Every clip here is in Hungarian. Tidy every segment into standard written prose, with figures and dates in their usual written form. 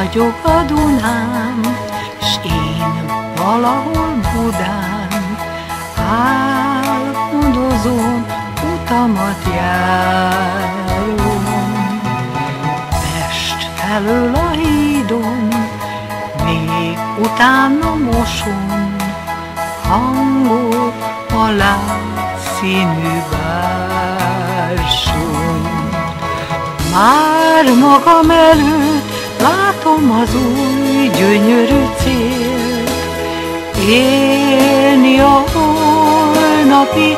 ragyog a Dunán, s én valahol Budán álmodozom, utamat járom. Pest felől a hídon, még utána moson, hangol a látszínű bárson. Már magam előtt látom az új gyönyörű célt, élni a holnapi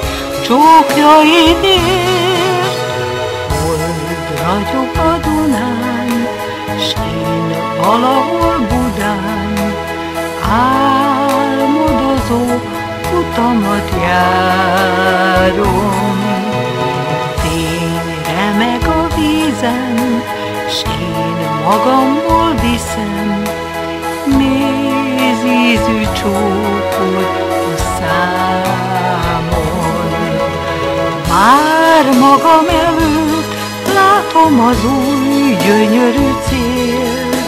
csókjaidért. Hold ragyog a Dunán, s én valahol Budán álmodozó utamat járom. Fény remeg a vízen, s én magammal viszem, mézízű csókot a számon. Már magam előtt látom az új gyönyörű célt,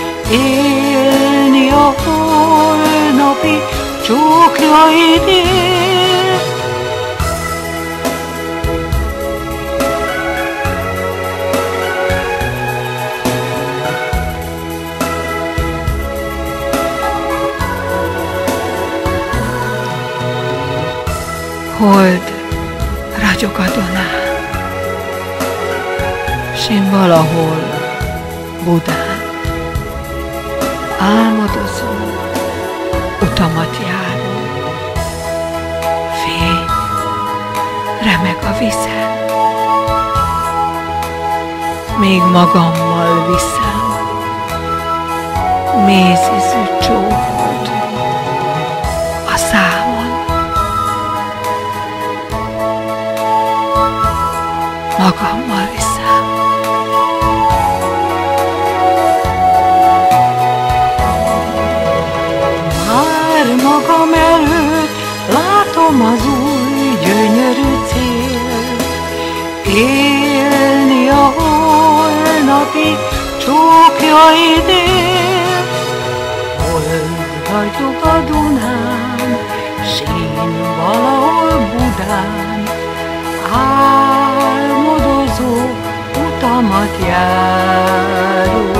élni a holnapi csókjaidért. Hold ragyog a Dunán, s én valahol Budán álmodozom, utamat járom. Fény remeg a vizen, még magammal viszem, mézízű csókot a számon. Magammal viszem. Már magam előtt látom az új gyönyörű célt, élni a holnapi csókjaidért. Hold ragyog a Dunán, s én valahol Budán álmodozó utamat járom.